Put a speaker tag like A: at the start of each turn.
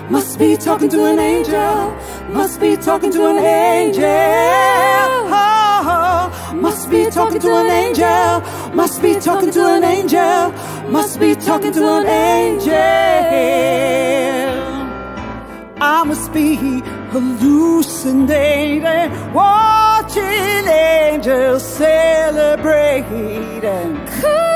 A: Must be talking to an angel. Must be talking to an angel. Oh, must be talking to an angel. Must be talking to an angel. Must be talking to an angel. I must be hallucinating, watching angels celebrating.